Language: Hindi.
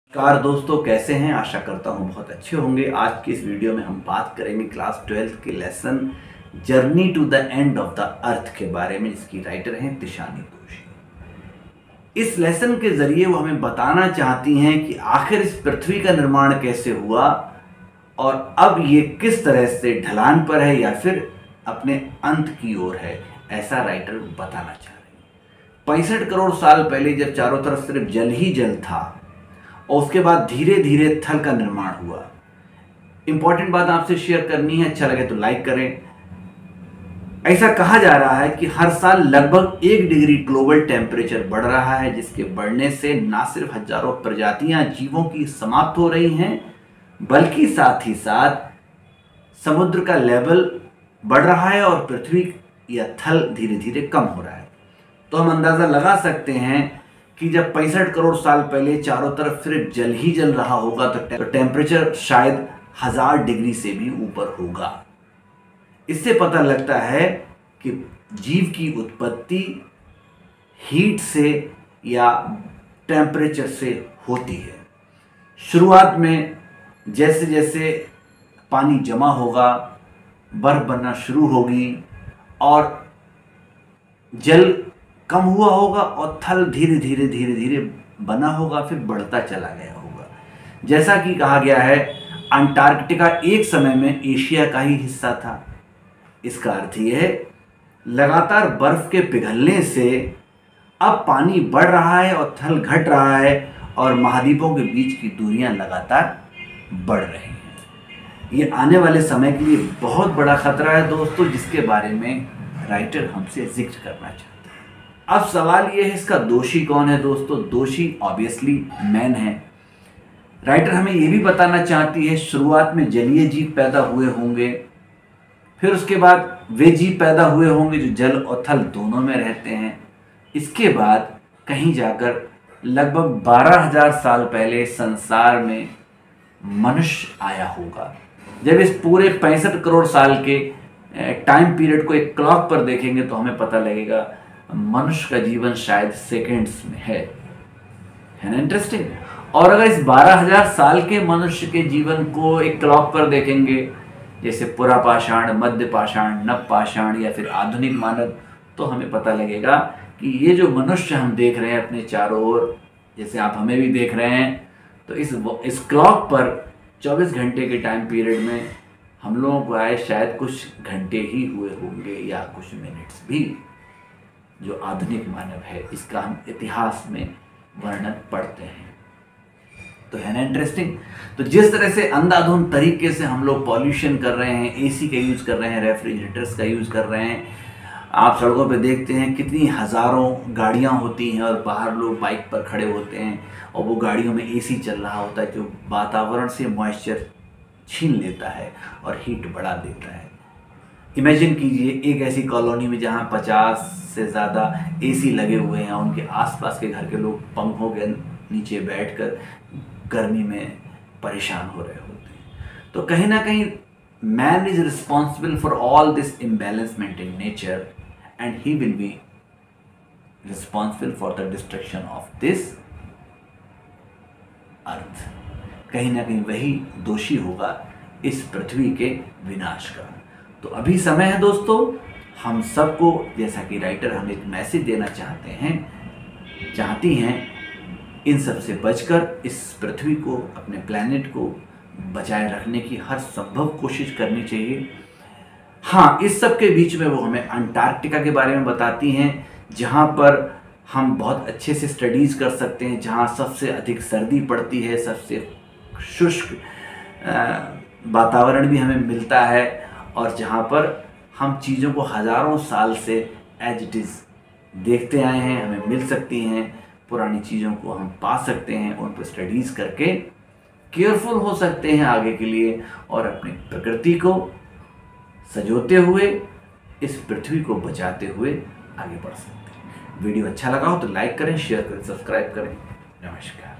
नमस्कार दोस्तों, कैसे हैं? आशा करता हूं बहुत अच्छे होंगे। आज की इस वीडियो में हम बात करेंगे क्लास 12th के lesson journey to the end of the earth के बारे में, जिसकी राइटर हैं तिशानी दोशी। इस लेसन के जरिए वो हमें बताना चाहती हैं कि आखिर इस पृथ्वी का निर्माण कैसे हुआ और अब ये किस तरह से ढलान पर है या फिर अपने अंत की ओर है, ऐसा राइटर बताना चाह रही है। 65 करोड़ साल पहले जब चारों तरफ सिर्फ जल ही जल था और उसके बाद धीरे धीरे थल का निर्माण हुआ। इंपॉर्टेंट बात आपसे शेयर करनी है, अच्छा लगे तो लाइक करें। ऐसा कहा जा रहा है कि हर साल लगभग 1 डिग्री ग्लोबल टेम्परेचर बढ़ रहा है, जिसके बढ़ने से न सिर्फ हजारों प्रजातियां जीवों की समाप्त हो रही हैं, बल्कि साथ ही साथ समुद्र का लेवल बढ़ रहा है और पृथ्वी या थल धीरे धीरे कम हो रहा है। तो हम अंदाजा लगा सकते हैं कि जब 65 करोड़ साल पहले चारों तरफ सिर्फ जल ही जल रहा होगा तो टेम्परेचर शायद 1000 डिग्री से भी ऊपर होगा। इससे पता लगता है कि जीव की उत्पत्ति हीट से या टेम्परेचर से होती है। शुरुआत में जैसे जैसे पानी जमा होगा, बर्फ बनना शुरू होगी और जल कम हुआ होगा और थल धीरे धीरे बना होगा, फिर बढ़ता चला गया होगा। जैसा कि कहा गया है, अंटार्कटिका एक समय में एशिया का ही हिस्सा था। इसका अर्थ यह है लगातार बर्फ के पिघलने से अब पानी बढ़ रहा है और थल घट रहा है और महाद्वीपों के बीच की दूरियां लगातार बढ़ रही हैं। ये आने वाले समय के लिए बहुत बड़ा खतरा है दोस्तों, जिसके बारे में राइटर हमसे जिक्र करना चाहते हैं। अब सवाल ये है, इसका दोषी कौन है दोस्तों? दोषी ऑब्वियसली मैन है। राइटर हमें ये भी बताना चाहती है शुरुआत में जलीय जीव पैदा हुए होंगे, फिर उसके बाद वे जीव पैदा हुए होंगे जो जल और थल दोनों में रहते हैं। इसके बाद कहीं जाकर लगभग 12,000 साल पहले संसार में मनुष्य आया होगा। जब इस पूरे 65 करोड़ साल के टाइम पीरियड को एक क्लॉक पर देखेंगे तो हमें पता लगेगा मनुष्य का जीवन शायद सेकंड्स में है ना? इंटरेस्टिंग। और अगर इस 12,000 साल के मनुष्य के जीवन को एक क्लॉक पर देखेंगे, जैसे पुरापाषाण, मध्य पाषाण, नव पाषाण या फिर आधुनिक मानव, तो हमें पता लगेगा कि ये जो मनुष्य हम देख रहे हैं अपने चारों ओर, जैसे आप हमें भी देख रहे हैं, तो इस क्लॉक पर 24 घंटे के टाइम पीरियड में हम लोगों को आए शायद कुछ घंटे ही हुए होंगे या कुछ मिनट्स भी। जो आधुनिक मानव है, इसका हम इतिहास में वर्णन पढ़ते हैं। तो है ना इंटरेस्टिंग। तो जिस तरह से अंधाधुंध तरीके से हम लोग पॉल्यूशन कर रहे हैं, एसी का यूज कर रहे हैं, रेफ्रिजरेटर्स का यूज कर रहे हैं, आप सड़कों पे देखते हैं कितनी हजारों गाड़ियां होती हैं और बाहर लोग बाइक पर खड़े होते हैं और वो गाड़ियों में एसी चल रहा होता है जो वातावरण से मॉइस्चर छीन लेता है और हीट बढ़ा देता है। इमेजिन कीजिए एक ऐसी कॉलोनी में जहां 50 से ज़्यादा एसी लगे हुए हैं, उनके आसपास के घर के लोग पंखों के नीचे बैठकर गर्मी में परेशान हो रहे होते हैं। तो कहीं ना कहीं man is responsible for all this imbalancement in nature and he will be responsible for the destruction of this earth. कहीं ना कहीं वही दोषी होगा इस पृथ्वी के विनाश का। तो अभी समय है दोस्तों, हम सबको, जैसा कि राइटर हमें एक मैसेज देना चाहती हैं, इन सब से बचकर इस पृथ्वी को, अपने प्लैनेट को बचाए रखने की हर संभव कोशिश करनी चाहिए। हाँ, इस सब के बीच में वो हमें अंटार्कटिका के बारे में बताती हैं, जहाँ पर हम बहुत अच्छे से स्टडीज़ कर सकते हैं, जहाँ सबसे अधिक सर्दी पड़ती है, सबसे शुष्क वातावरण भी हमें मिलता है और जहाँ पर हम चीज़ों को हज़ारों साल से एज इट इज़ देखते आए हैं, हमें मिल सकती हैं। पुरानी चीज़ों को हम पा सकते हैं, उन पर स्टडीज़ करके केयरफुल हो सकते हैं आगे के लिए और अपनी प्रकृति को सजोते हुए इस पृथ्वी को बचाते हुए आगे बढ़ सकते हैं। वीडियो अच्छा लगा हो तो लाइक करें, शेयर करें, सब्सक्राइब करें। नमस्कार।